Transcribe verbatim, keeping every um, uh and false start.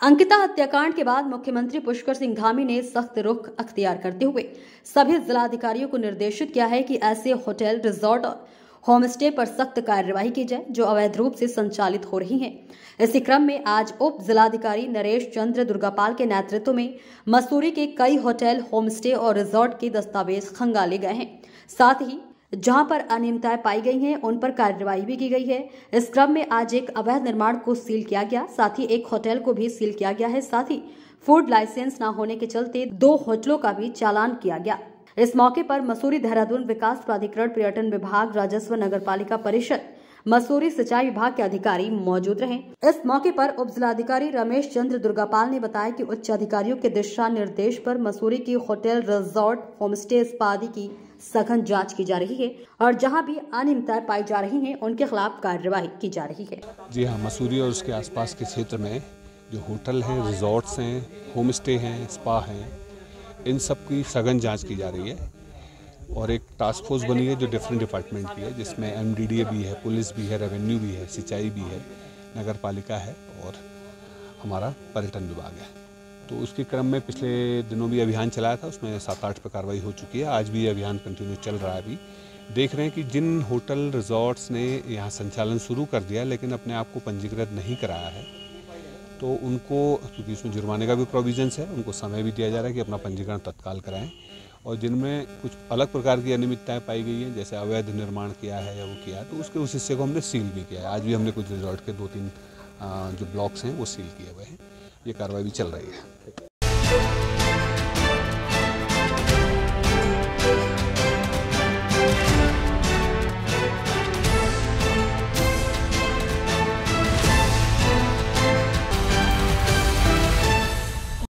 अंकिता हत्याकांड के बाद मुख्यमंत्री पुष्कर सिंह धामी ने सख्त रुख अख्तियार करते हुए सभी जिलाधिकारियों को निर्देशित किया है कि ऐसे होटल, रिजॉर्ट और होमस्टे पर सख्त कार्रवाई की जाए जो अवैध रूप से संचालित हो रही हैं। इसी क्रम में आज उप जिलाधिकारी नरेश चंद्र दुर्गापाल के नेतृत्व में मसूरी के कई होटल, होमस्टे और रिजॉर्ट के दस्तावेज खंगाले गए हैं। साथ ही जहां पर अनियमितताएं पाई गई हैं उन पर कार्रवाई भी की गई है। इस क्रम में आज एक अवैध निर्माण को सील किया गया, साथ ही एक होटल को भी सील किया गया है। साथ ही फूड लाइसेंस न होने के चलते दो होटलों का भी चालान किया गया। इस मौके पर मसूरी देहरादून विकास प्राधिकरण, पर्यटन विभाग, राजस्व, नगर पालिका परिषद, मसूरी सिंचाई विभाग के अधिकारी मौजूद रहे। इस मौके पर उप जिलाधिकारी रमेश चंद्र दुर्गापाल ने बताया कि उच्च अधिकारियों के दिशा निर्देश पर मसूरी की होटल, रिजॉर्ट, होमस्टे, स्पा आदि की सघन जांच की जा रही है और जहां भी अनियमितताएं पाई जा रही हैं उनके खिलाफ कार्रवाई की जा रही है। जी हाँ, मसूरी और उसके आसपास के क्षेत्र में जो होटल हैं, रिजॉर्ट्स हैं, होमस्टे हैं, स्पा हैं, इन सब की सघन जांच की जा रही है और एक टास्क फोर्स बनी है जो डिफरेंट डिपार्टमेंट की है, जिसमें एमडीडीए भी है, पुलिस भी है, रेवेन्यू भी है, सिंचाई भी है, नगर पालिका है और हमारा पर्यटन विभाग है। तो उसके क्रम में पिछले दिनों भी अभियान चलाया था, उसमें सात आठ पे कार्रवाई हो चुकी है। आज भी ये अभियान कंटिन्यू चल रहा है। अभी देख रहे हैं कि जिन होटल, रिजॉर्ट्स ने यहाँ संचालन शुरू कर दिया लेकिन अपने आप को पंजीकृत नहीं कराया है, तो उनको, क्योंकि उसमें जुर्माने का भी प्रोविजंस है, उनको समय भी दिया जा रहा है कि अपना पंजीकरण तत्काल कराएं। और जिनमें कुछ अलग प्रकार की अनियमितताएं पाई गई हैं, जैसे अवैध निर्माण किया है या वो किया है, तो उसके उस हिस्से को हमने सील भी किया है। आज भी हमने कुछ रिजॉर्ट के दो तीन जो ब्लॉक्स हैं वो सील किए हुए हैं। ये कार्रवाई भी चल रही है।